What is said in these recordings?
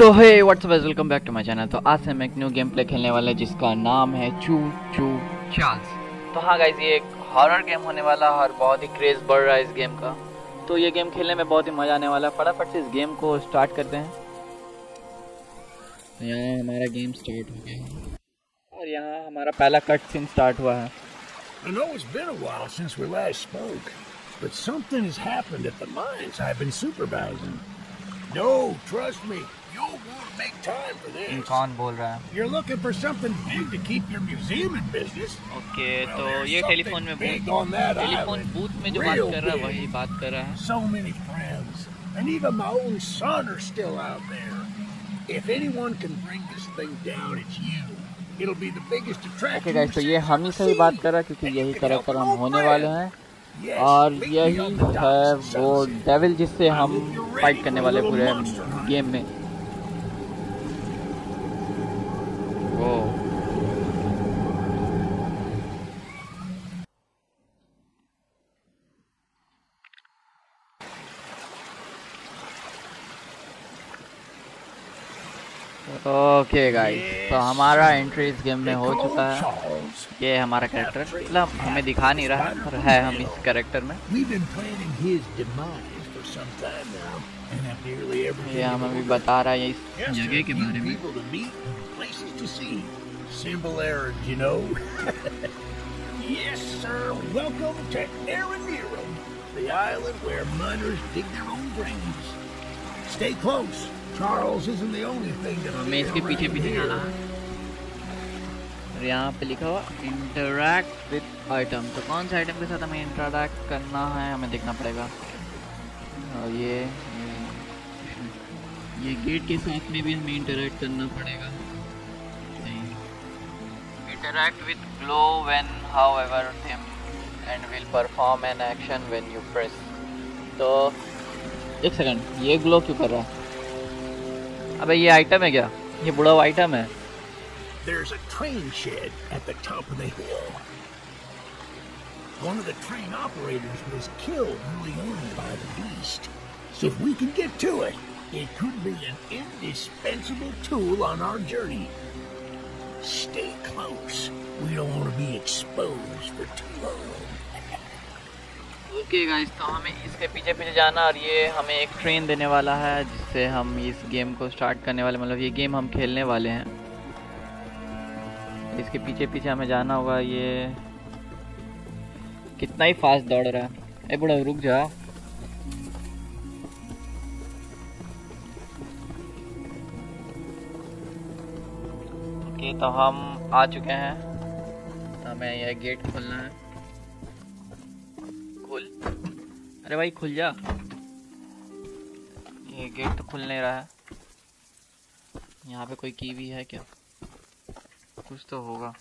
तो hey what's up guys, welcome back to my channel. तो आज से हम एक न्यू गेम प्ले खेलने वाले हैं जिसका नाम है चू चू चार्ल्स। तो हाँ गाइस, ये एक हॉरर गेम होने वाला है और बहुत ही क्रेज बढ़ रहा है इस गेम का। तो ये गेम खेलने में बहुत ही मजा आने वाला है। फटाफट से इस गेम को स्टार्ट करते हैं। तो यहाँ हमारा गेम स्टार्ट हो गया है और यहाँ हमारा पहला कट सीन स्टार्ट हुआ है। I know it's been a while since we last spoke, but something has happened at the mines I've been supervising. No, trust me, you'll want to make time for this. कौन बोल रहा है? You're looking for something big to keep your museum in business. Okay, Well, तो there's ये something telephone में big on that telephone island. Booth में जो Real बात कर रहा है big. वही बात कर रहा है। So many friends, and even my own son are still out there. If anyone can bring this thing down, it's you. It'll be the biggest attraction. Okay guys, तो ये हम ही से ही बात कर रहा है क्योंकि यही कैरेक्टर हम होने वाले हैं और यही है वो डेविल जिससे हम फाइट करने वाले पूरे गेम में। वो ओके गाइस, तो हमारा एंट्री इस गेम में हो चुका है। ये हमारा कैरेक्टर, मतलब हमें दिखा नहीं रहा है पर है हम इस कैरेक्टर में। ये हमें भी बता रहा है इस जगह के बारे में। Simple errands, you know. Yes, sir. Welcome to Aranira, the island where miners dig their own graves. Stay close. Charles isn't the only thing that हमें इसके पीछे पीछे जाना है और यहाँ पे लिखा हुआ इंटरैक्ट विद आइटम। तो कौन से आइटम के साथ हमें इंटरैक्ट करना है हमें देखना पड़ेगा। और ये गेट के साथ में भी हमें इंटरैक्ट करना पड़ेगा। Interact with glow when however him and will perform an action when you press. तो एक सेकंड, ये ग्लो क्यों कर रहा है? अबे ये आइटम है क्या? ये बुढ़ा हुआ आइटम है। There's a train shed at the top of the hill. One of the train operators was killed early on by the beast. So if we can get to it, it could be an indispensable tool on our journey. Stay close. We don't want to be exposed for too long. Okay guys, तो हमें इसके पीछे पीछे जाना और ये हमें एक ट्रेन देने वाला है जिससे हम इस गेम को स्टार्ट करने वाले, मतलब ये गेम हम खेलने वाले हैं। इसके पीछे पीछे हमें जाना होगा। ये कितना ही फास्ट दौड़ रहा है। ए बुढ़ा रुक जा। ओके, तो हम आ चुके हैं। हमें यह गेट खोलना है। अरे भाई खुल जा। ये गेट तो खुल नहीं रहा है। यहाँ पे कोई की भी है क्या? कुछ तो होगा।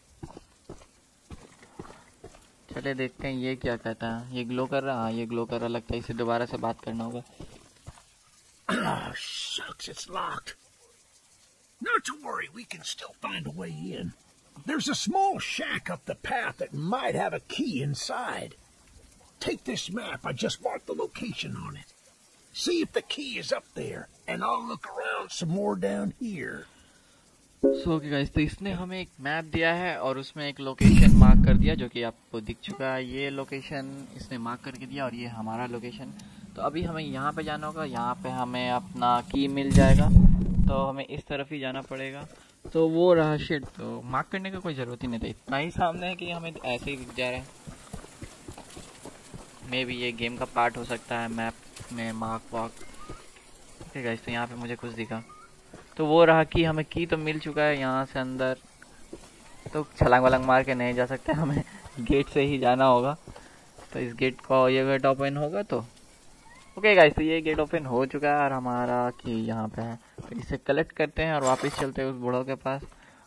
चले देखते हैं ये क्या कहता है। ये ग्लो कर रहा है। हाँ, ये ग्लो कर रहा। लगता है इसे दोबारा से बात करना होगा। Oh, shucks, it's locked. Not to worry, we can still find a way in. There's a small shack up the path that might have a key inside. Take this map. I just marked the location on it. See if the key is up there, and I'll look around some more down here. So okay guys, तो इसने हमें एक map दिया है और उसमें एक location mark कर दिया जो कि आपको दिख चुका है। ये लोकेशन इसने मार्क करके दिया और ये हमारा लोकेशन। तो अभी हमें यहाँ पे जाना होगा। यहाँ पे हमें अपना की मिल जाएगा। तो हमें इस तरफ ही जाना पड़ेगा। तो वो रहा शिट। तो मार्क करने का कोई ज़रूरत ही नहीं था, इतना ही सामने है कि हमें ऐसे ही दिख जा रहा है। मे भी ये गेम का पार्ट हो सकता है, मैप में मार्क वाक। ओके गाइस, तो यहाँ पे मुझे कुछ दिखा। तो वो रहा कि हमें की तो मिल चुका है। यहाँ से अंदर तो छलांग वलांग मार के नहीं जा सकते, हमें गेट से ही जाना होगा। तो इस गेट को, ये गेट ओपन होगा तो ओके गाइस, तो ये गेट ओपन हो चुका है और हमारा की यहाँ पे है। तो इसे कलेक्ट करते हैं और वापस चलते हैं उस बूढ़ों के पास।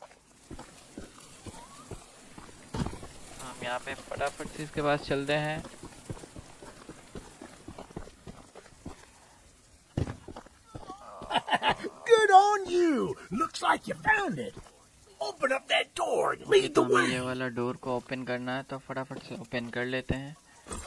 हम यहाँ पे फटाफट से इसके पास चलते हैं। Good on you! Looks like you found it. Open up that door and lead the way. ये वाला डोर को ओपन करना है तो फटाफट से ओपन कर लेते हैं।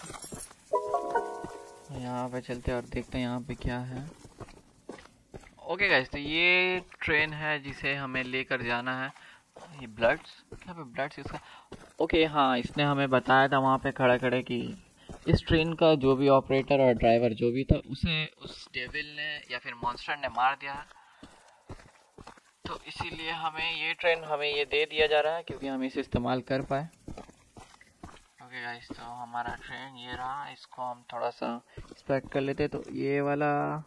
यहाँ पे चलते हैं और देखते हैं यहाँ पे क्या है। ओके गाइस, तो ये ट्रेन है जिसे हमें लेकर जाना है। ये ब्लड्स, क्या पे ब्लड्स इसका? ओके हाँ, इसने हमें बताया था वहाँ पे खड़ा खड़े कि इस ट्रेन का जो भी ऑपरेटर और ड्राइवर जो भी था उसे उस डेविल ने या फिर मॉन्स्टर ने मार दिया है। तो इसीलिए हमें ये ट्रेन हमें ये दे दिया जा रहा है क्योंकि हम इसे इस्तेमाल कर पाए। ओके गाइस, तो हमारा ट्रेन ये रहा। इसको हम थोड़ा सा इंस्पेक्ट कर लेते। तो ये वाला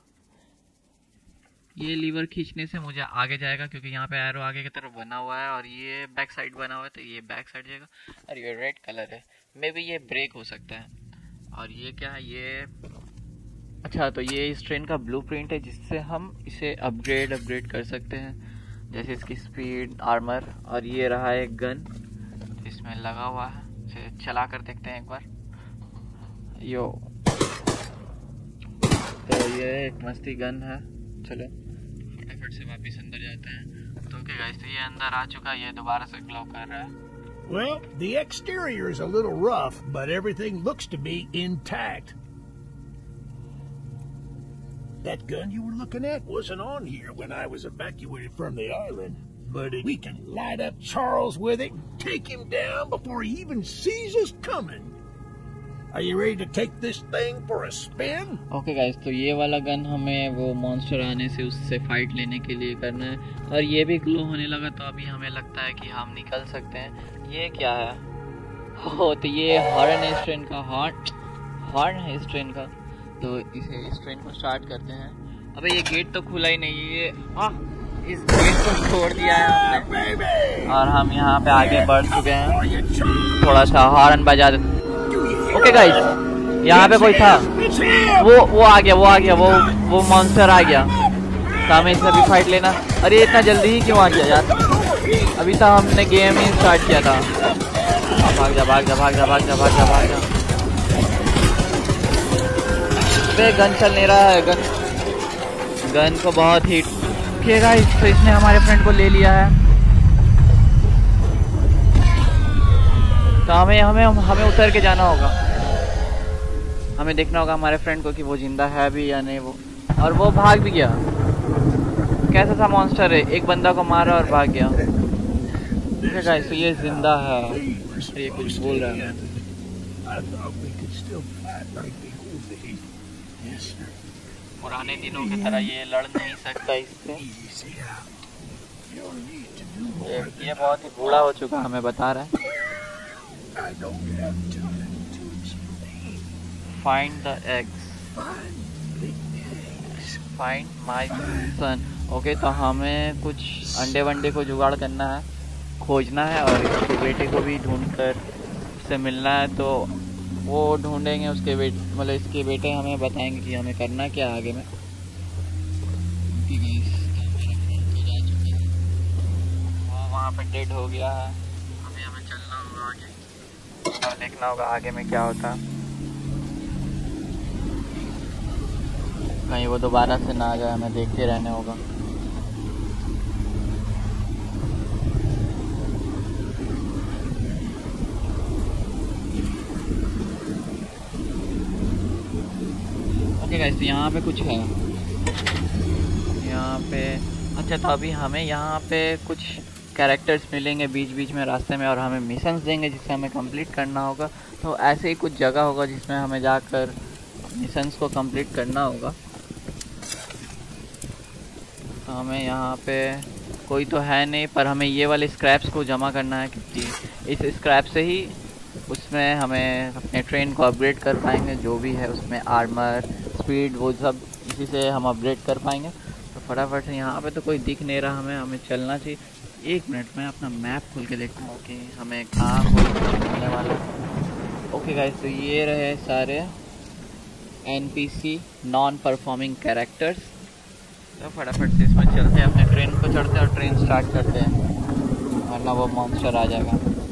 ये लीवर खींचने से मुझे आगे जाएगा क्योंकि यहाँ पे एरो आगे की तरफ बना हुआ है और ये बैक साइड बना हुआ है, तो ये बैक साइड जाएगा। और ये रेड कलर है, मे बी ये ब्रेक हो सकता है। और ये क्या है? ये अच्छा, तो ये इस ट्रेन का ब्लूप्रिंट है जिससे हम इसे अपग्रेड कर सकते हैं, जैसे इसकी स्पीड, आर्मर। और ये रहा एक गन इसमें लगा हुआ है, इसे चला कर देखते हैं एक बार। यो, तो ये एक मस्ती गन है। चलो फटाफट से वापस अंदर जाते हैं। तो ओके गाइस, तो ये अंदर आ चुका है, ये दोबारा से ग्लो कर रहा है। Well, the exterior is a little rough, but everything looks to be intact. That gun you were looking at wasn't on here when I was evacuated from the island. But we can light up Charles with it and take him down before he even sees us coming. Are you ready to take this thing for a spin? Okay guys, तो ये वाला gun हमें वो monster आने से उससे fight लेने के लिए करना है। और ये भी ग्लो होने लगा, तो अभी हमें लगता है कि हम निकल सकते हैं। ये क्या है? हो, तो ये हॉर्न है इस ट्रेन का, हॉर्न है इस ट्रेन का। तो इस ट्रेन को स्टार्ट करते हैं। अबे ये गेट तो खुला ही नहीं है, ये इस गेट को छोड़ दिया है हमने और हम यहाँ पे आगे बढ़ चुके हैं। थोड़ा सा हॉर्न बजा देते। ओके गाइस, यहाँ पे कोई था, वो आ गया, वो मॉन्स्टर आ गया। तो हमें इससे भी फाइट लेना। अरे इतना जल्दी ही क्यों आ गया यार? अभी तो हमने गेम ही स्टार्ट किया था। भाग जा। वे गन चल नहीं रहा है, गन को बहुत हिट किया गाइस। तो इसने हमारे फ्रेंड को ले लिया है। तो हमें उतर के जाना होगा। हमें देखना होगा हमारे फ्रेंड को कि वो जिंदा है भी या नहीं। वो और वो भाग भी गया। कैसा सा मॉन्स्टर है? एक बंदा को मारा और भाग गया। ठीक है गाइस, तो ये जिंदा है। ये कुछ बोल रहा है। पुराने दिनों की तरह ये लड़ नहीं सकता इससे। ये बहुत ही बूढ़ा हो चुका, हमें बता रहा है। Find the eggs. Find my son. Okay, तो हमें कुछ अंडे वंडे को जुगाड़ करना है, खोजना है और इसके बेटे को भी ढूंढकर उससे मिलना है। तो वो ढूंढेंगे उसके बेटे, मतलब इसके बेटे हमें बताएंगे कि हमें करना क्या आगे में। वो वहाँ पे डेड हो गया है। हमें चलना होगा आगे और देखना होगा आगे में क्या होता है। कहीं वो दोबारा से ना आ जाए, हमें देखते रहने होगा। ओके गाइस, तो यहाँ पे कुछ है, यहाँ पे। अच्छा, तो अभी हमें यहाँ पे कुछ कैरेक्टर्स मिलेंगे बीच बीच में रास्ते में और हमें मिशंस देंगे जिसे हमें कंप्लीट करना होगा। तो ऐसे ही कुछ जगह होगा जिसमें हमें जाकर मिशंस को कंप्लीट करना होगा। तो हमें यहाँ पे कोई तो है नहीं, पर हमें ये वाले स्क्रैप्स को जमा करना है क्योंकि इस स्क्रैप से ही उसमें हमें अपने ट्रेन को अपग्रेड कर पाएंगे। जो भी है उसमें आर्मर, स्पीड, वो सब इसी से हम अपग्रेड कर पाएंगे। तो फटाफट से यहाँ पे तो कोई दिख नहीं रहा, हमें चलना चाहिए। एक मिनट में अपना मैप खोल के देखता हूँ कि हमें कहाँ खोलने वाला है। ओके गाइस, तो ये रहे सारे NPC नॉन परफॉर्मिंग कैरेक्टर्स। तो फटाफट से इसमें चलते हैं, अपने ट्रेन को चढ़ते हैं और ट्रेन स्टार्ट करते हैं, वरना वो मॉन्स्टर आ जाएगा।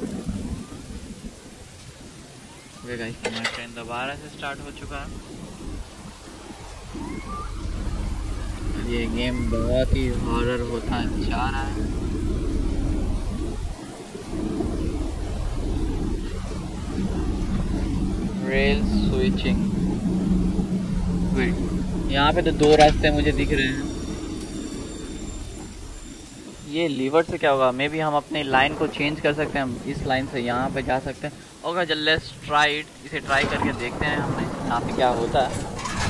ओके गाइस, हमारा ट्रेन दोबारा से स्टार्ट हो चुका है। ये गेम बहुत ही हॉरर होता जा रहा है। Rail switching. यहाँ पे तो दो रास्ते मुझे दिख रहे हैं। ये लीवर से क्या होगा, मे बी हम अपनी लाइन को चेंज कर सकते हैं। हम इस लाइन से यहाँ पे जा सकते हैं। ओके चल लेट्स ट्राई इट, इसे ट्राई करके देखते हैं हमें यहाँ पे क्या होता है।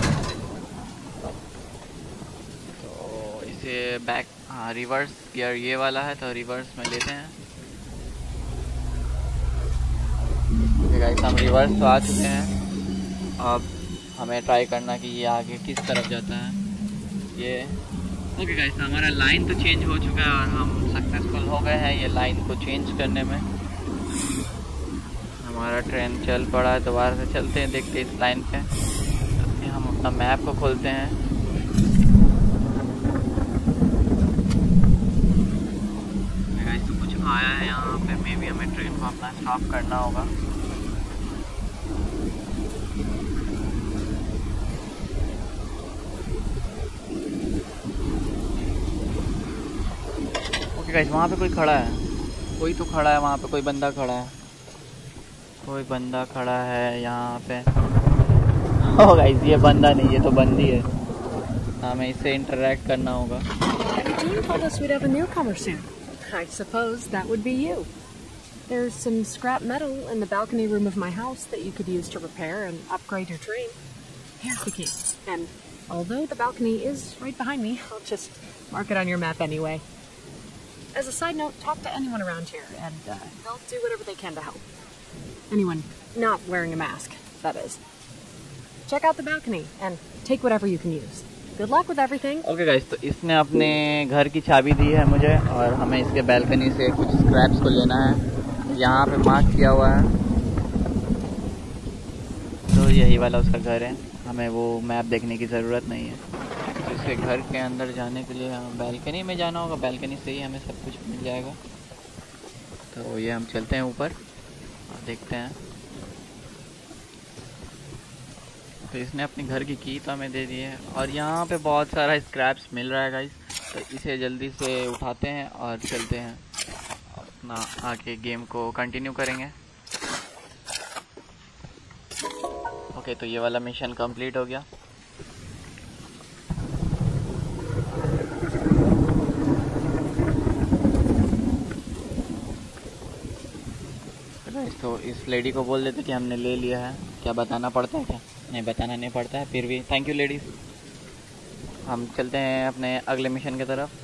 तो इसे बैक, हाँ रिवर्स गियर ये वाला है, तो रिवर्स में लेते हैं। ओके गाइस हम रिवर्स तो आ चुके हैं। अब हमें ट्राई करना कि ये आगे किस तरफ जाता है ये। ओके गाइस हमारा लाइन तो चेंज हो चुका है और हम सक्सेसफुल हो गए हैं ये लाइन को चेंज करने में। हमारा ट्रेन चल पड़ा है, दोबारा से चलते हैं, देखते हैं इस लाइन पे। हम अपना मैप को खोलते हैं। गाइस तो कुछ आया है यहाँ पे, मे बी हमें ट्रेन को अपना स्टॉप करना होगा। गाइस वहाँ पे कोई खड़ा है, कोई तो खड़ा है वहाँ पे, कोई बंदा खड़ा है, कोई बंदा खड़ा है यहाँ पे। ओ गाइस ये बंदा नहीं, ये तो बंदी है। हमें इससे इंटरेक्ट करना होगा। I suppose that would be you. There's some scrap metal in the balcony room of my house that you could use to repair and upgrade your train. Here's the key. And although the balcony is right behind me, I'll just mark it on your map anyway. As a side note, talk to anyone around here, and they'll do whatever they can to help. Anyone not wearing a mask, that is. Check out the balcony and take whatever you can use. Good luck with everything. Okay guys, तो इसने अपने घर की चाबी दी है मुझे और हमें इसके बैल्कनी से कुछ स्क्रैप्स को लेना है। यहाँ पे मार्क किया हुआ है, तो यही वाला उसका घर है। हमें वो मैप देखने की ज़रूरत नहीं है। इसके घर के अंदर जाने के लिए हमें बैल्कनी में जाना होगा, बैल्कनी से ही हमें सब कुछ मिल जाएगा। तो ये हम चलते हैं ऊपर और देखते हैं। तो इसने अपने घर की तो हमें दे दी है और यहाँ पे बहुत सारा स्क्रैप्स मिल रहा है गाइस। तो इसे जल्दी से उठाते हैं और चलते हैं, अपना आगे गेम को कंटिन्यू करेंगे। ओके तो ये वाला मिशन कंप्लीट हो गया। तो इस लेडी को बोल देते कि हमने ले लिया है। क्या बताना पड़ता है क्या? नहीं बताना नहीं पड़ता है, फिर भी थैंक यू लेडीज़। हम चलते हैं अपने अगले मिशन की तरफ।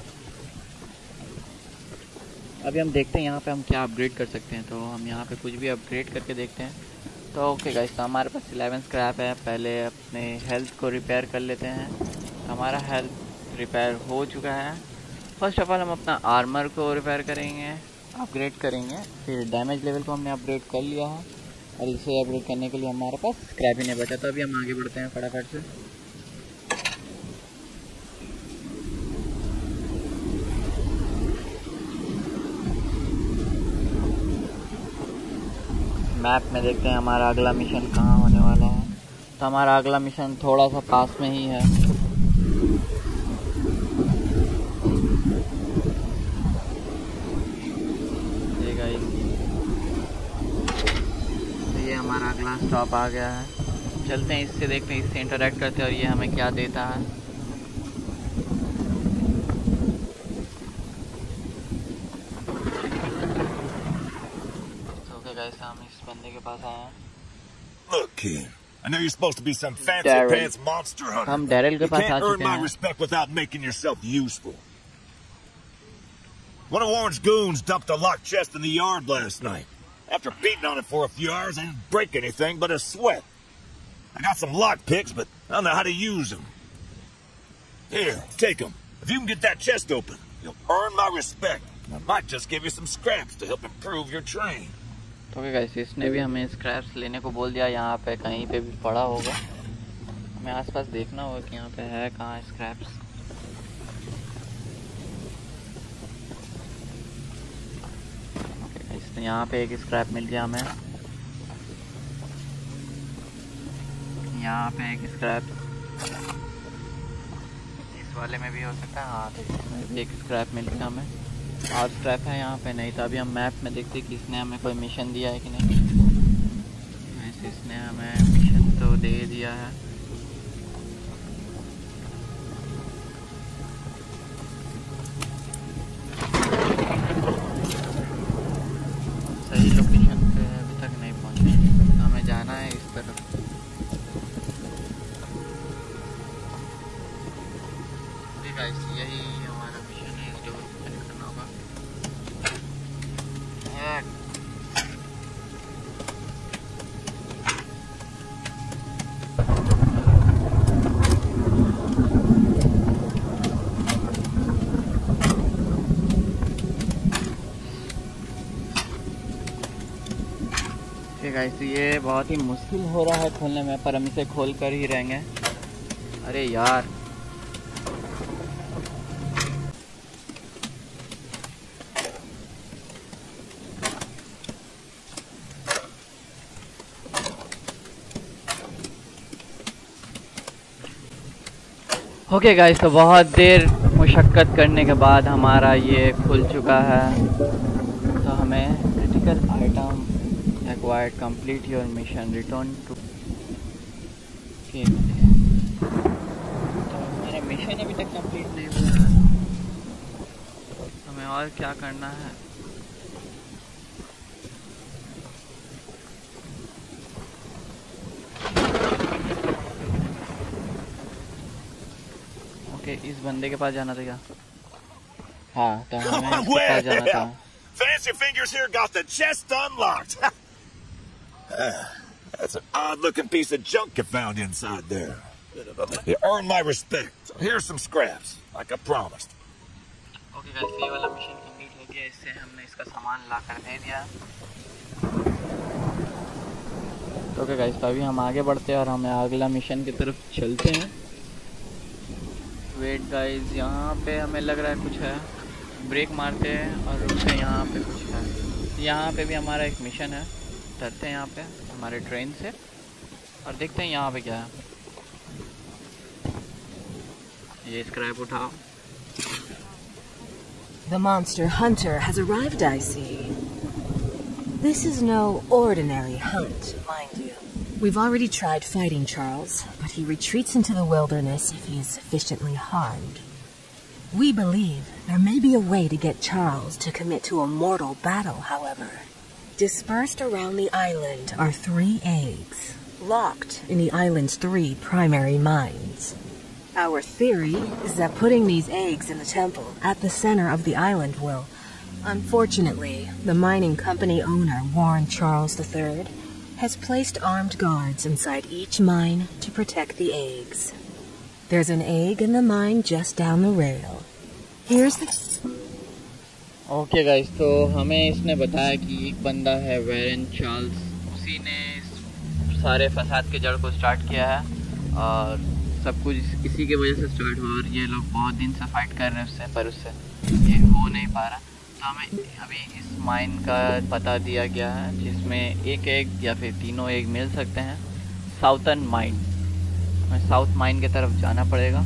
अभी हम देखते हैं यहाँ पे हम क्या अपग्रेड कर सकते हैं। तो हम यहाँ पे कुछ भी अपग्रेड करके देखते हैं। तो ओके गाइस, तो हमारे पास 11 स्क्रैप है। पहले अपने हेल्थ को रिपेयर कर लेते हैं। हमारा हेल्थ रिपेयर हो चुका है। फर्स्ट ऑफ ऑल हम अपना आर्मर को रिपेयर करेंगे, अपग्रेड करेंगे। फिर डैमेज लेवल को हमने अपग्रेड कर लिया है और इसे अपग्रेड करने के लिए हमारे पास स्क्रैप ही नहीं बचा। तो अभी हम आगे बढ़ते हैं फटाफट से। मैप में देखते हैं हमारा अगला मिशन कहाँ होने वाला है। तो हमारा अगला मिशन थोड़ा सा पास में ही है। ये हमारा अगला स्टॉप आ गया है। चलते हैं इससे, देखते हैं इससे इंटरेक्ट करते हैं और ये हमें क्या देता है। तो ओके गाइस, हम इस बंदे के पास आए हैं। Look, kid, I know you're supposed to be some fancy Daryl. pants monster hunter. हम डैरेल के You पास आ can't earn चुके my हैं। respect without making yourself useful. One of Warren's goons dumped a locked chest in the yard last night. After beating on it for a few hours, I didn't break anything but a sweat. I got some lock picks, but I don't know how to use them. Here, take them. If you can get that chest open, you'll earn my respect. I might just give you some scraps to help improve your train. तो okay guys, इसने भी हमें scraps लेने को बोल दिया। यहाँ पे कहीं पे भी पड़ा होगा, हमें आसपास देखना होगा कि यहाँ पे है कहाँ स्क्रैप्स। ओके गाइस, तो यहाँ पे एक स्क्रैप मिल गया हमें। यहाँ पे एक स्क्रैप, इस वाले में भी हो सकता है। हाँ तो इसमें भी एक स्क्रैप मिल गया हमें। और स्क्रैप है यहाँ पे नहीं। तो अभी हम मैप में देखते हैं कि इसने हमें कोई मिशन दिया है कि नहीं। वैसे इसने हमें मिशन तो दे दिया है। इस तरफ। ओके गाइस, यही हमारा मिशन है, इस डोर को कनेक्ट करना होगा। गाइस, ये बहुत ही मुश्किल हो रहा है खोलने में, पर हम इसे खोल कर ही रहेंगे। अरे यार, ओके गाइस, तो बहुत देर मुशक्क़त करने के बाद हमारा ये खुल चुका है। तो हमें critical item acquired, complete your mission, return to तो हमारा मिशन अभी तक कंप्लीट नहीं हुआ है, हमें और क्या करना है। ओके, इस बंदे के पास जाना था क्या? हाँ, तो हमें इसके पास जाना था। Fancy Fingers here got the chest unlocked. That's an odd-looking piece of junk you found inside there. You earned my respect. So here's some scraps, like I promised. Okay guys, ये वाला मिशन कंप्लीट हो गया। इससे हमने इसका सामान ला कर दे दिया। तो ओके गाइस, तो अभी हम आगे बढ़ते हैं और हमें अगला मिशन की तरफ चलते हैं। वेट गाइस, यहाँ पे हमें लग रहा है कुछ है। ब्रेक मारते हैं और रुकते हैं, यहाँ पे कुछ है। यहाँ पे भी हमारा एक मिशन है। उतरते हैं यहाँ पे हमारे ट्रेन से और देखते हैं यहाँ पे क्या है। ये स्क्रैप उठाओ। The monster hunter has arrived, I see. This is no ordinary hunt, mind you. We've already tried fighting Charles, but he retreats into the wilderness if he is sufficiently harmed. We believe there may be a way to get Charles to commit to a mortal battle, however. Dispersed around the island are 3 eggs, locked in the island's 3 primary mines. Our theory is that putting these eggs in the temple at the center of the island will... Unfortunately, the mining company owner, Warren Charles III, has placed armed guards inside each mine to protect the eggs. There's an egg in the mine just down the rail. Here's the... okay guys, तो हमें इसने बताया कि एक बंदा है Warren Charles, उसी ने इस सारे फसाद के जड़ को स्टार्ट किया है और सब कुछ इसी के वजह से स्टार्ट हुआ। और ये लोग बहुत दिन से फाइट कर रहे हैं उससे, पर उससे ये हो नहीं पा रहा। तो हमें अभी इस माइन का पता दिया गया है जिसमें एक एग या फिर तीनों एग मिल सकते हैं। साउथर्न माइन, हमें साउथ माइन की तरफ जाना पड़ेगा।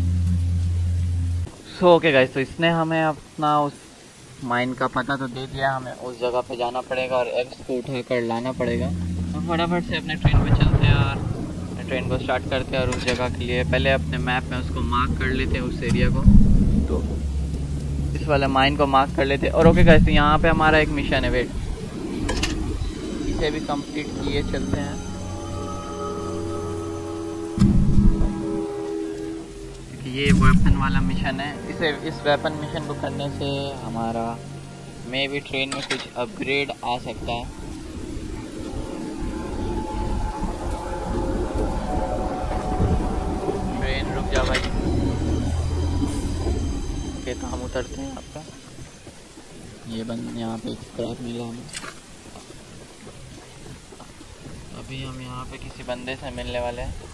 सो ओके गाइस, तो इसने हमें अपना उस माइन का पता तो दे दिया, हमें उस जगह पे जाना पड़ेगा और एग्स को उठा कर लाना पड़ेगा। तो फटाफट से अपने ट्रेन पे चलते हैं और अपने ट्रेन को स्टार्ट करते हैं और उस जगह के लिए पहले अपने मैप में उसको मार्क कर लेते हैं, उस एरिया को। तो इस वाले माइन को मार्क कर लेते हैं। और ओके गाइस, तो यहाँ पे हमारा एक मिशन है, वेट, इसे भी कंप्लीट किए चलते हैं। ये वेपन वाला मिशन है। इस वेपन मिशन को करने से हमारा मे भी ट्रेन में कुछ अपग्रेड आ सकता है। ट्रेन रुक जा भाई। ओके, तो हम उतरते हैं आपका। ये बंद यहाँ पे स्क्रैप मिला हमें। अभी हम यहाँ पे किसी बंदे से मिलने वाले हैं।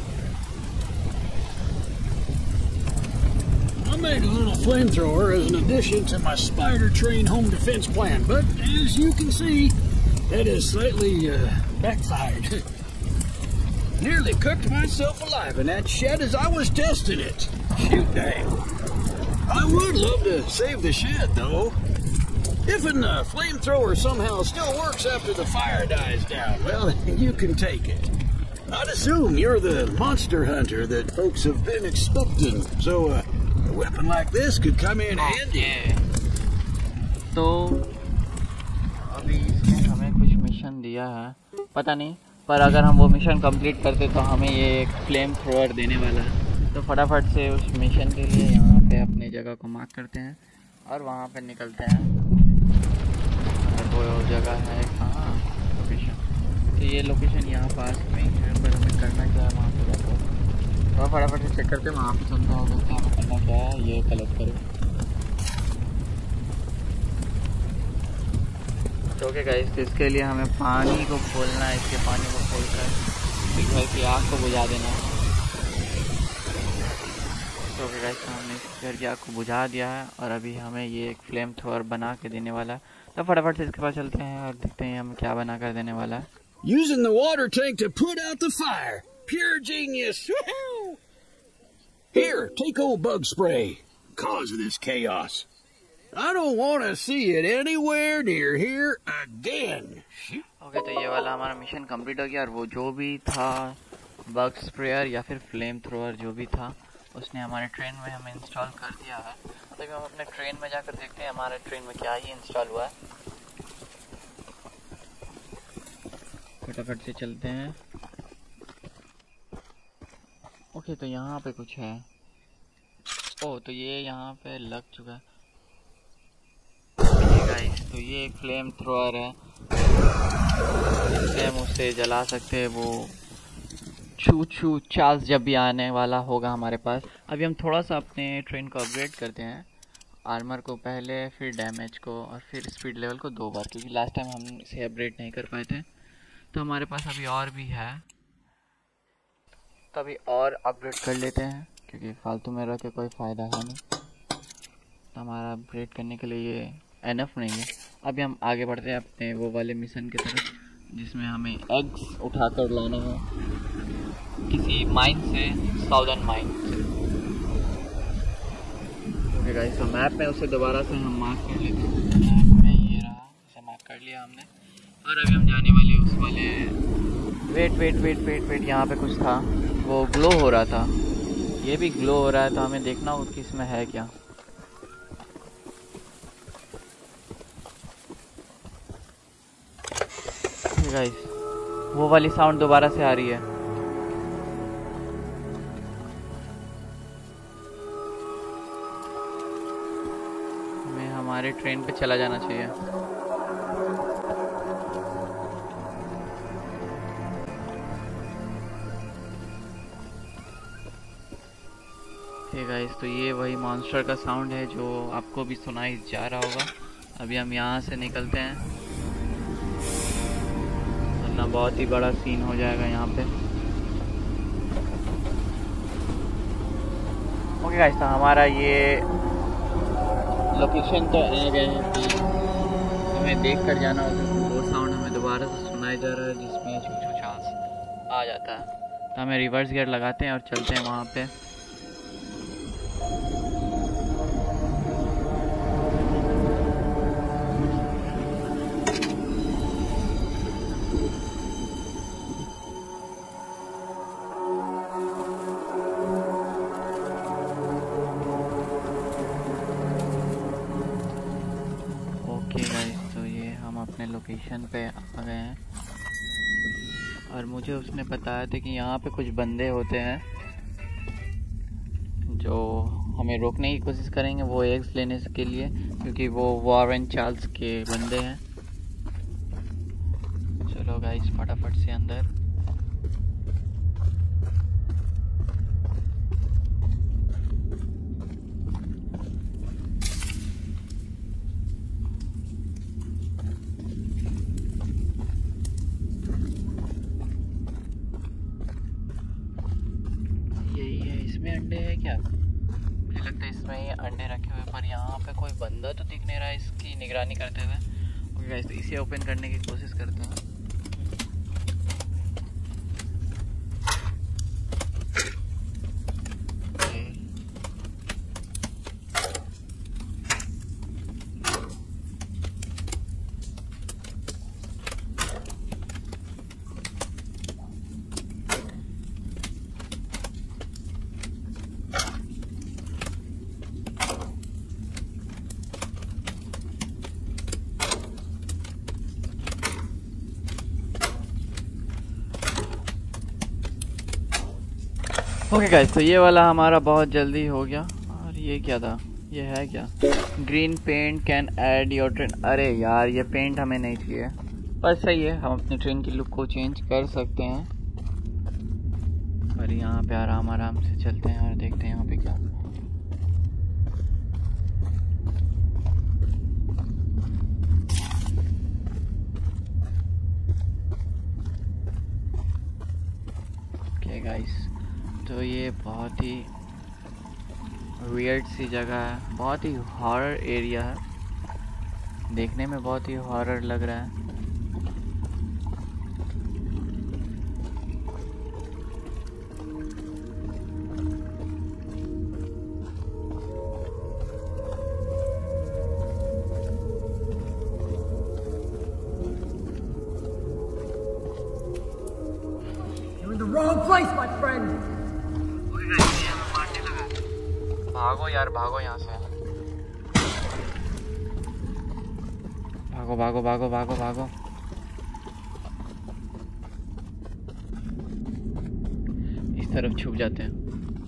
I made a little flamethrower as an addition to my spider train home defense plan, but as you can see, that has slightly backfired. Nearly cooked myself alive in that shed as I was testing it. Shoot dang. I would love to save the shed, though. If a flamethrower somehow still works after the fire dies down, well, you can take it. I'd assume you're the monster hunter that folks have been expecting, so a weapon like this could come in handy. तो अभी इसने हमें कुछ mission दिया है, पता नहीं पर अगर हम वो मिशन कंप्लीट करते तो हमें ये एक फ्लेम थ्रोअर देने वाला है। तो फटाफट से उस मिशन के लिए यहाँ पे अपनी जगह को मार्क करते हैं और वहाँ पे निकलते हैं। वो जगह है कहाँ लोकेशन, तो ये लोकेशन यहाँ पास में है, पर हमें करना क्या है वहाँ पे जाकर तो फटाफट से चेक करते हैं। वहाँ पे चलते हैं, हमें करना क्या है ये कलेक्ट करें। तो ओके गाइस, तो इसके लिए हमें पानी को खोलना है। इसके पानी को खोलकर एक घर की आग को बुझा देना है। तो ओके गाइस, तो हमने इस घर की आग को बुझा दिया है और अभी हमें ये एक फ्लेम थ्रोअर बना के देने वाला है। तो फटाफट से इसके पास चलते हैं और देखते हैं हमें क्या बना कर देने वाला है। Using the water tank to put out the fire. Pure genius. Here, take old bug spray. Cause of this chaos. I don't want to see it anywhere near here again. Okay, तो ये वाला हमारा mission complete हो गया और वो जो भी था बग स्प्रेयर या फिर फ्लेम थ्रोअर जो भी था उसने हमारे ट्रेन में हमें इंस्टॉल कर दिया है। तो हम अपने ट्रेन में जाकर देखते हैं हमारे ट्रेन में क्या ही इंस्टॉल हुआ है। फटाफट से चलते हैं। ओके, तो यहाँ पे कुछ है। ओह, तो ये यहाँ पे लग चुका है। गाइस, तो ये एक फ्लेम थ्रोअर है जिससे हम उसे जला सकते हैं। वो छू छू चार्ल्स जब भी आने वाला होगा हमारे पास। अभी हम थोड़ा सा अपने ट्रेन को अपग्रेड करते हैं, आर्मर को पहले, फिर डैमेज को और फिर स्पीड लेवल को 2 बार, क्योंकि लास्ट टाइम हम इसे अपग्रेड नहीं कर पाए थे। तो हमारे पास अभी और भी है, तो अभी और अपग्रेड कर लेते हैं क्योंकि फालतू में रह के कोई फ़ायदा है नहीं। तो हमारा अपग्रेड करने के लिए ये एनफ नहीं है। अभी हम आगे बढ़ते हैं अपने वो वाले मिशन की तरफ जिसमें हमें एग्स उठाकर लाना है किसी माइन से, साउदर्न माइन से। ओके गाइस, तो मैप में उसे दोबारा से हम मार्क कर लेते हैं। मैप में ये रहा, उसे मार्क कर लिया हमने और अभी हम जाने वाले उस वाले वेट यहाँ पे कुछ था, वो ग्लो हो रहा था। ये भी ग्लो हो रहा है, तो हमें देखना होगा कि इसमें है क्या। गाइस, वो वाली साउंड दोबारा से आ रही है। हमें हमारे ट्रेन पे चला जाना चाहिए। गाइस, तो ये वही मॉन्स्टर का साउंड है जो आपको भी सुनाई जा रहा होगा। अभी हम यहाँ से निकलते हैं वरना बहुत ही बड़ा सीन हो जाएगा यहाँ पे। ओके गाइस, तो हमारा ये लोकेशन तो आ गए हैं। हमें देख कर जाना होगा। वो साउंड हमें दोबारा से सुनाई जा रहा है जिसमें छू छू चांस आ जाता है। तो हमें रिवर्स गियर लगाते हैं और चलते हैं वहाँ पे। लोकेशन पे आ गए हैं और मुझे उसने बताया था कि यहाँ पे कुछ बंदे होते हैं जो हमें रोकने की कोशिश करेंगे वो एग्स लेने के लिए, क्योंकि वो वॉरेन चार्ल्स के बंदे हैं। चलो गाइस, फटाफट से अंदर। अंडे है क्या? मुझे लगता है इसमें ये अंडे रखे हुए, पर यहाँ पे कोई बंदा तो दिख नहीं रहा है इसकी निगरानी करते हुए। ओके गाइस, तो इसे ओपन करने की कोशिश करते हैं। ओके गाइस, तो ये वाला हमारा बहुत जल्दी हो गया। और ये क्या था, ये है क्या, green paint can add your train. अरे यार ये पेंट हमें नहीं चाहिए, पर सही है, हम अपनी ट्रेन की लुक को चेंज कर सकते हैं। और यहाँ पे आराम आराम से चलते हैं और देखते हैं यहाँ पे क्या। ओके गाइस, तो ये बहुत ही वियर्ड सी जगह है, बहुत ही हॉरर एरिया है, देखने में बहुत ही हॉरर लग रहा है। You're in the wrong place, my friend. भागो यार, भागो यहाँ से, भागो भागो भागो भागो भागो। इस तरफ छुप जाते हैं।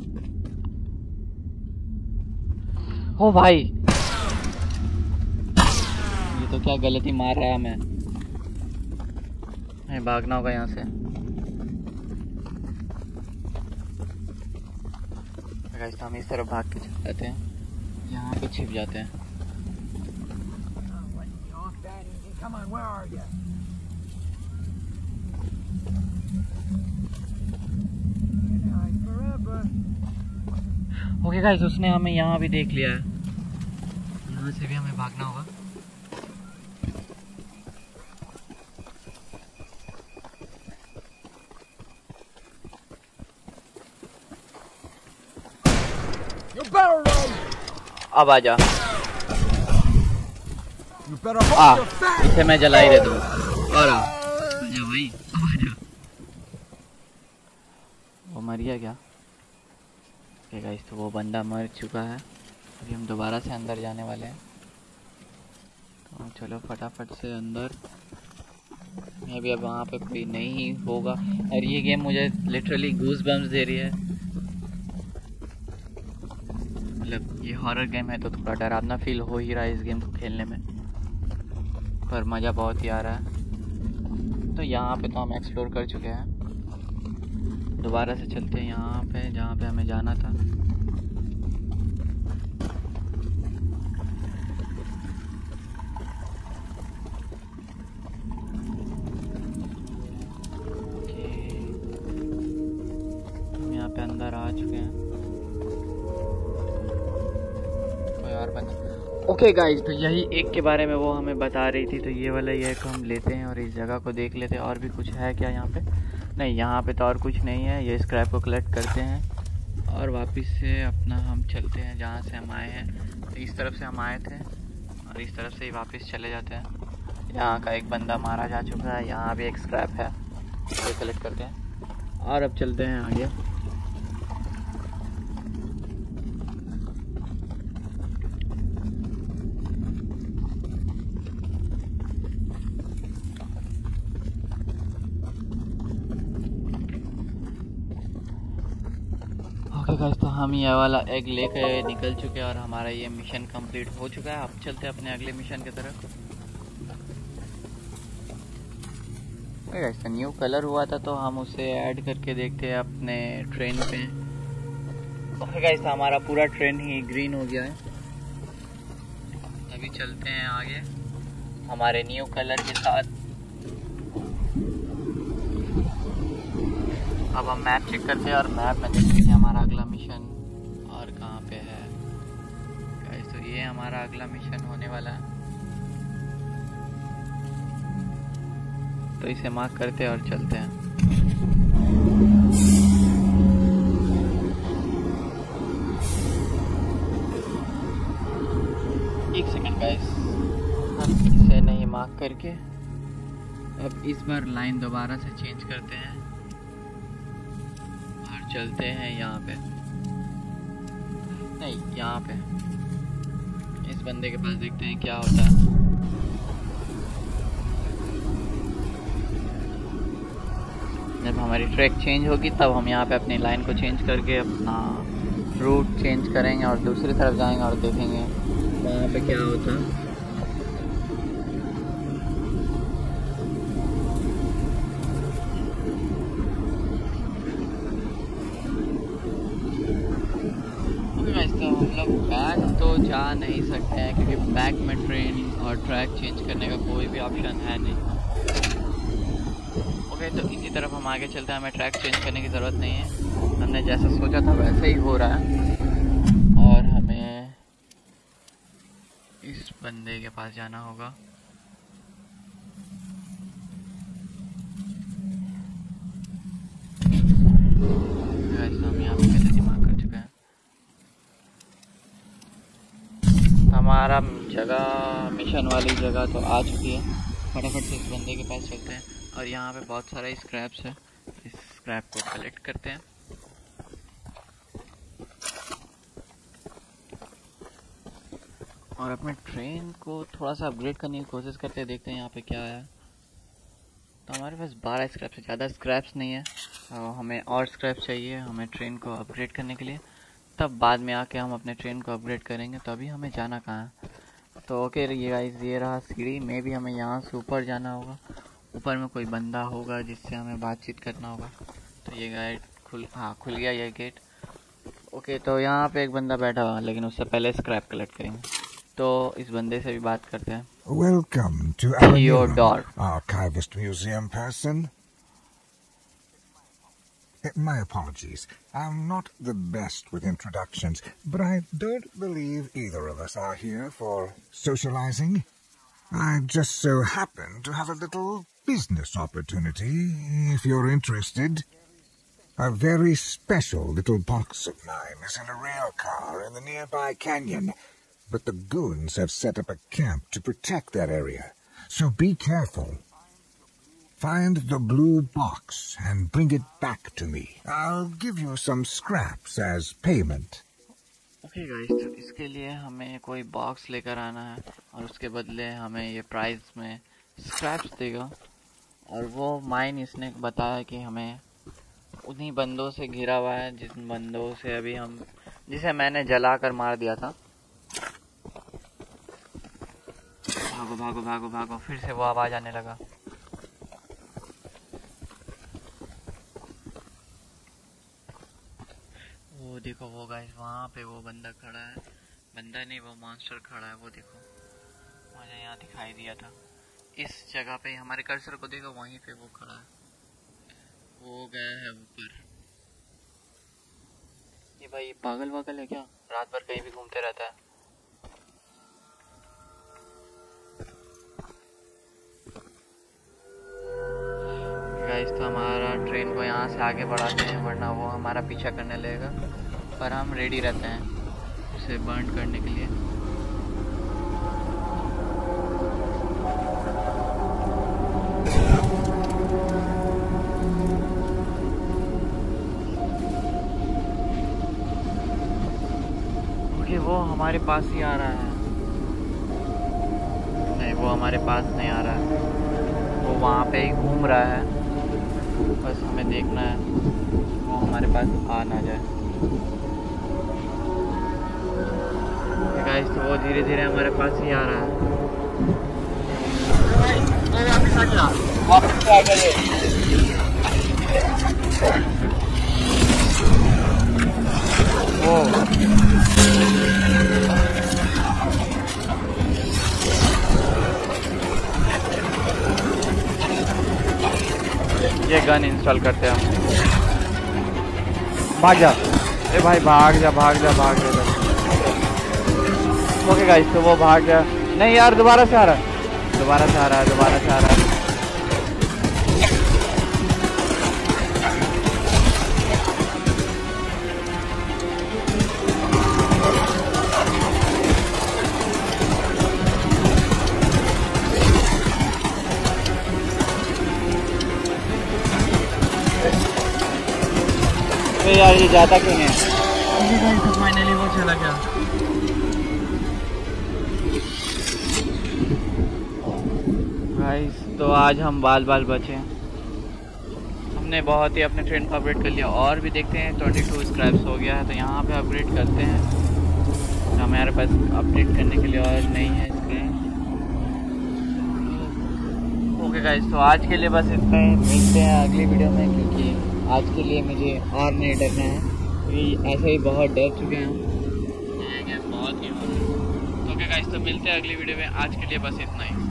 ओ भाई, ये तो क्या गलती मार रहा है हमें। हमें भागना होगा यहाँ से। गाइस, तो हम इस तरफ भाग के चले जाते हैं, यहाँ पे छिप जाते हैं। Come on, where are you? Okay guys, उसने हमें यहाँ भी देख लिया है, यहाँ से भी हमें भागना होगा। You better run. अब आजा, You better hold your fat. इसे मैं जला ही देता हूँ। और आजा भाई, अब आजा। वो मर गया क्या? ओके गाइस, तो वो बंदा मर चुका है। अभी हम दोबारा से अंदर जाने वाले हैं, तो चलो फटाफट से अंदर। मैं भी अब वहाँ पे कोई नहीं होगा। और ये गेम मुझे लिटरली गूज बम्स दे रही है। मतलब ये हॉरर गेम है तो थोड़ा डरावना फील हो ही रहा है इस गेम को खेलने में, पर मज़ा बहुत ही आ रहा है। तो यहाँ पे तो हम एक्सप्लोर कर चुके हैं, दोबारा से चलते हैं यहाँ पे जहाँ पे हमें जाना था। हम यहाँ पे अंदर आ चुके हैं। कोई और बंदा। ओके गाइज, तो यही एक के बारे में वो हमें बता रही थी। तो ये वाला ये को हम लेते हैं और इस जगह को देख लेते हैं। और भी कुछ है क्या यहाँ पे? नहीं, यहाँ पे तो और कुछ नहीं है। ये स्क्रैप को कलेक्ट करते हैं और वापस से अपना हम चलते हैं जहाँ से हम आए हैं। तो इस तरफ से हम आए थे और इस तरफ से ही वापस चले जाते हैं। यहाँ का एक बंदा मारा जा चुका है, यहाँ भी एक स्क्रैप है, इसे कलेक्ट करते हैं और अब चलते हैं आगे। ओके गाइस, तो हम ये वाला एग लेके निकल चुके हैं और हमारा ये मिशन कंप्लीट हो चुका है। अब चलते हैं अपने अगले मिशन की तरफ। ओके गाइस, तो न्यू कलर हुआ था तो हम उसे ऐड करके देखते हैं अपने ट्रेन पे। ओके गाइस, तो हमारा पूरा ट्रेन ही ग्रीन हो गया है। अभी चलते हैं आगे हमारे न्यू कलर के साथ। अब हम मैप चेक करते हैं और मैप में देखते हैं हमारा अगला मिशन और कहाँ पे है। गाइस, तो ये हमारा अगला मिशन होने वाला है, तो इसे मार्क करते हैं और चलते हैं। एक सेकंड गाइस, हम इसे नहीं मार्क करके अब इस बार लाइन दोबारा से चेंज करते हैं और चलते हैं यहाँ पे। नहीं, यहाँ पे इस बंदे के पास देखते हैं क्या होता है। जब हमारी ट्रैक चेंज होगी तब हम यहाँ पे अपनी लाइन को चेंज करके अपना रूट चेंज करेंगे और दूसरी तरफ जाएंगे और देखेंगे वहाँ पे क्या होता है। तो हम लोग बैक तो जा नहीं सकते हैं क्योंकि बैक में ट्रेन और ट्रैक चेंज करने का कोई भी ऑप्शन है नहीं। ओके, तो इसी तरफ हम आगे चलते हैं, हमें ट्रैक चेंज करने की ज़रूरत नहीं है, हमने जैसा सोचा था वैसे ही हो रहा है। और हमें इस बंदे के पास जाना होगा। हम यहाँ पे पहले दिमाग कर चुके हैं। हमारा जगह, मिशन वाली जगह तो आ चुकी है। फटाफट से इस बंदे के पास चलते हैं और यहाँ पे बहुत सारा स्क्रैप्स है, इस स्क्रैप को कलेक्ट करते हैं। और अपने ट्रेन को थोड़ा सा अपग्रेड करने की कोशिश करते हैं, देखते हैं यहाँ पे क्या है। तो हमारे पास 12 स्क्रैप्स है, ज़्यादा स्क्रैप्स नहीं है। हमें और स्क्रैप चाहिए हमें ट्रेन को अपग्रेड करने के लिए, तब बाद में आके हम अपने ट्रेन को अपग्रेड करेंगे। तो अभी हमें जाना कहाँ है? तो ओके, ये गाइस ये रहा सीढ़ी में, भी हमें यहाँ से ऊपर जाना होगा। ऊपर में कोई बंदा होगा जिससे हमें बातचीत करना होगा। तो ये गेट खुल गया ये गेट। ओके, तो यहाँ पे एक बंदा बैठा हुआ, लेकिन उससे पहले स्क्रैप कलेक्ट करेंगे। तो इस बंदे से भी बात करते हैं। Welcome to Theodore, Archivist Museum person. My apologies. I'm not the best with introductions, but I don't believe either of us are here for socializing. I just so happen to have a little business opportunity, if you're interested. A very special little box of mine is in a rail car in the nearby canyon, but the goons have set up a camp to protect that area, so be careful. Find the blue box and bring it back to me. I'll give you some scraps as payment. Okay guys, तो इसके लिए हमें कोई box लेकर आना है और उसके बदले हमें ये प्राइस में स्क्रैप्स देगा। और वो माइन इसने बताया कि हमें उन्हीं बंदों से घिरा हुआ है जिन बंदों से अभी जिसे मैंने जला कर मार दिया था। भागो भागो भागो भागो, फिर से वो आवाज आने लगा। वो देखो वो गाइस, वहाँ पे वो बंदा खड़ा है। बंदा नहीं, वो मॉन्स्टर खड़ा है। वो देखो, मुझे यहाँ दिखाई दिया था। इस जगह पे हमारे कर्सर को देखो, वहीं पे वो खड़ा है। वो गया है ऊपर। ये भाई पागल वागल है क्या? रात भर कहीं भी घूमते रहता है। गाइस, तो हमारा ट्रेन को यहाँ से आगे बढ़ाते हैं, वरना वो हमारा पीछा करने लगेगा। पर हम रेडी रहते हैं उसे बर्न करने के लिए। ओके, वो हमारे पास ही आ रहा है। नहीं, वो हमारे पास नहीं आ रहा है, वो वहाँ पे ही घूम रहा है। बस हमें देखना है वो हमारे पास आ ना जाए। गाइस, तो वो धीरे धीरे हमारे पास ही आ रहा है। वापस आ गए। वो ये गन इंस्टॉल करते हैं हम। भाग जा, अरे भाई भाग जा भाग जा भाग जा। ओके गाइस, तो वो भाग गया। नहीं यार, दोबारा से आ रहा है, दोबारा से आ रहा है, दोबारा से आ रहा है। यार ये जाता क्यों नहीं है? तो फाइनली वो चला गया। गाइस, तो आज हम बाल बचे। हम हमने बहुत ही अपने ट्रेन को अपग्रेड कर लिया और भी देखते हैं 22 स्क्रैप्स हो गया है, तो यहाँ पे अपग्रेड करते हैं। तो हमारे पास अपडेट करने के लिए और नहीं है इसके। ओके गाइस, तो आज के लिए बस इतना ही, मिलते हैं अगली वीडियो में, क्योंकि आज के लिए मुझे और नहीं डरना है, क्योंकि ऐसे ही बहुत डर चुके हैं बहुत ही। ओके गाइस, तो मिलते हैं अगली वीडियो में, आज के लिए बस इतना ही।